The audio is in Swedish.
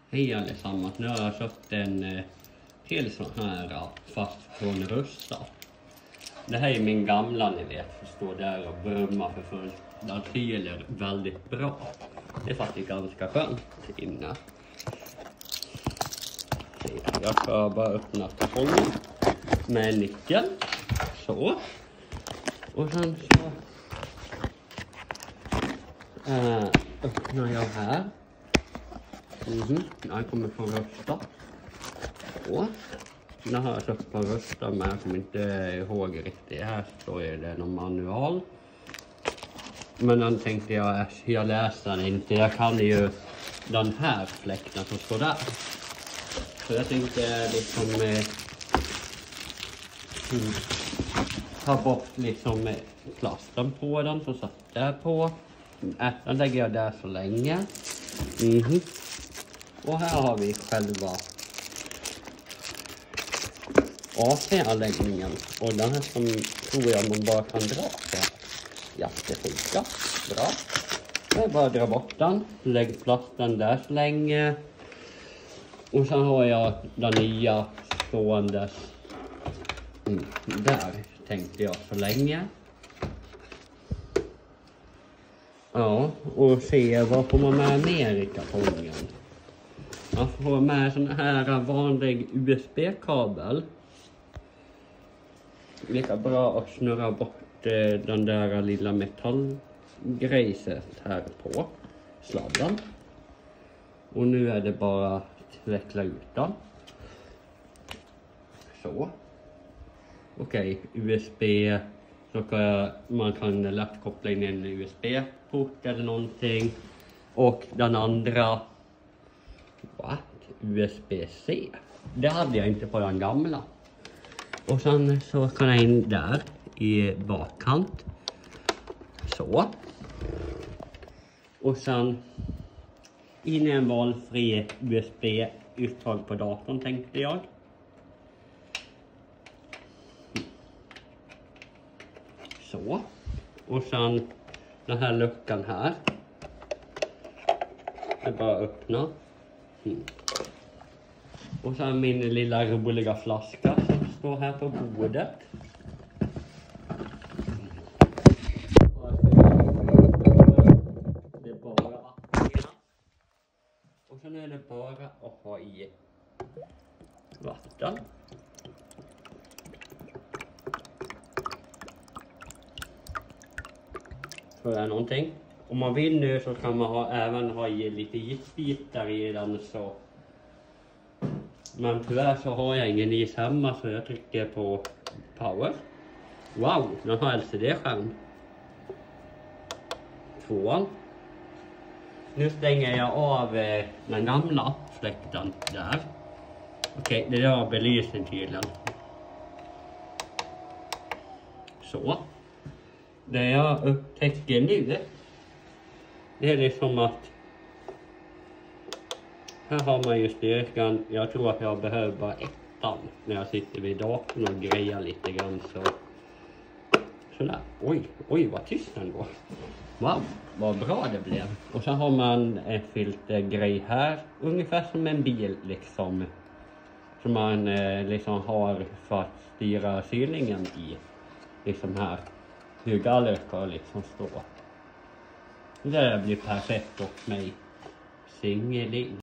Hej allesammans, nu har jag köpt en till sån här fast från Rusta. Det här är min gamla, ni vet, som står där och brummar för fullt. Den fyller väldigt bra. Det är faktiskt ganska skönt inne. Jag ska bara öppna kartongen med nyckeln. Så. Och sen så öppnar jag här. Den kommer från Rusta. Så. Den har jag köpt på Rusta, men jag kommer inte ihåg riktigt. Här står det någon manual. Men den tänkte jag läser den inte. Jag kan ju den här fläkten som står där. Så jag tänkte liksom ta bort liksom plasten på den som satt där på. Den lägger jag där så länge. Och här har vi själva AC-anläggningen. Och den här som tror jag man bara kan dra så här. Jättefunka. Bra. Jag bara dra bort den. Lägg plasten där så länge. Och sen har jag den nya ståendes där, tänkte jag så länge. Ja, och se vad får man med mer i kartongen. Man får med sån här vanlig USB-kabel. Lika bra att snurra bort den där lilla metallgrejset här på sladden. Och nu är det bara att veckla ut den. Så. Okej, USB. Så man kan lätt koppla in en USB-port eller någonting. Och den andra. USB-C. Det hade jag inte på den gamla. Och sen så kan jag in där i bakkant. Så. Och sen in i en valfri USB-uttag på datorn, tänkte jag. Så. Och sen den här luckan här. Det är bara att öppna. Och sen min lilla roliga flaska som står här på bordet. Det är bara vatten. Och sen är det bara att ha i vatten. Så är någonting. Om man vill nu så kan man även ha i lite isbitar i den så. Men tyvärr så har jag ingen is hemma så jag trycker på power. Wow, den har LCD-skärm. 2. Nu stänger jag av den gamla fläkten där. Okej, det där var belysning tydligen. Så. Det jag upptäcker nu, det är liksom att här har man ju styrkan. Jag tror att jag behöver bara ettan när jag sitter vid datorn och grejar lite grann så. Sådär. Oj vad tyst den går. Wow, vad bra det blev. Och så har man en filtergrej här. Ungefär som en bil liksom. Som man liksom har för att styra kylningen i. Liksom här. Hur gallret ska liksom stå. Det blir perfekt åt mig. Singeling.